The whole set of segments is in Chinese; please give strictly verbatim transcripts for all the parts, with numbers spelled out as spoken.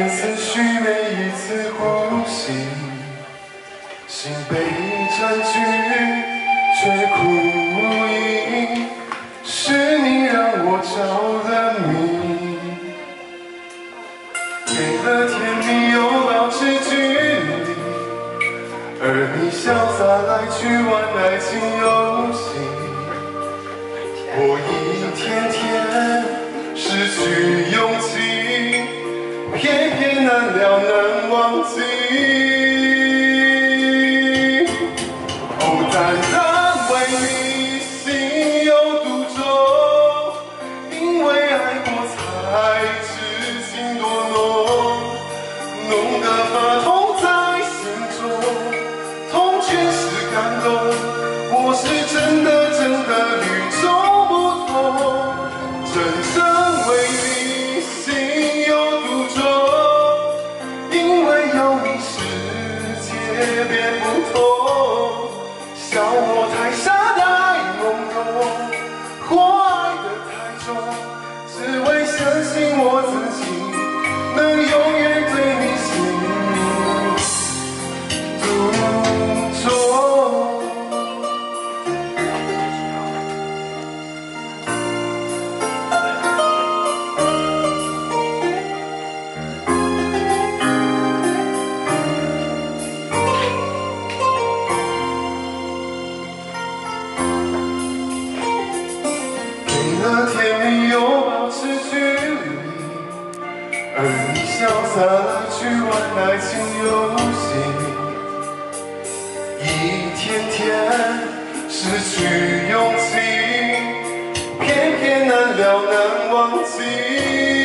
思绪每一次呼吸，心被占据，却苦无依。是你让我着了迷，给了甜蜜又保持距离，而你潇洒来去玩爱情游戏。我一天天失去勇气，偏偏难了难忘记。哦，淡淡为你心有独钟，因为爱过才知情多浓，浓得发痛在心中，痛却是感动。我是真的真的与众不同，真正为你心有独钟，因为有你世界变不同。笑我太傻太懵懂，或爱得太重，只为相信我自己能永远对你心独钟。甜蜜又保持距离，而你潇洒来去玩爱情游戏，一天天失去勇气，偏偏难了难忘记。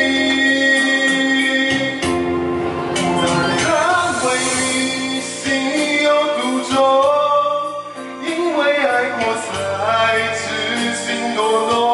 淡淡为你心有独钟，因为爱过才知情多浓。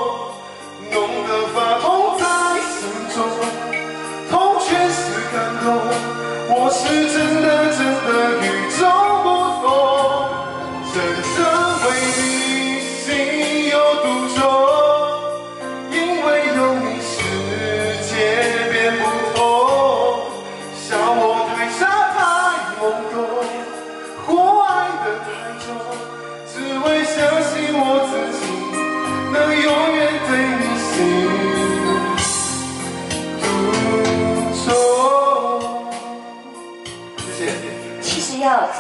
我是真的真的与众不同，真正为你心有独钟，因为有你世界变不同。笑我太傻太懵懂，或爱得太重，只为相信我自己能永远对你心。 其实要